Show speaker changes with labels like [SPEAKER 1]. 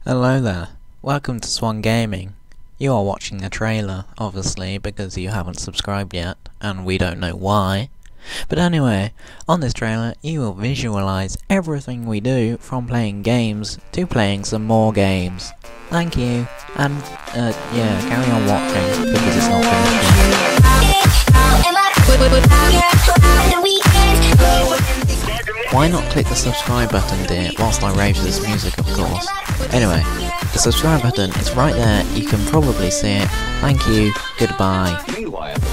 [SPEAKER 1] Hello there, welcome to SwannnGaming. You are watching the trailer, obviously, because you haven't subscribed yet, and we don't know why. But anyway, on this trailer you will visualize everything we do from playing games to playing some more games. Thank you, and yeah, carry on watching, because it's not finished yet. Why not click the subscribe button, dear, whilst I rave to this music, of course. Anyway, the subscribe button is right there, you can probably see it. Thank you, goodbye.
[SPEAKER 2] Meanwhile,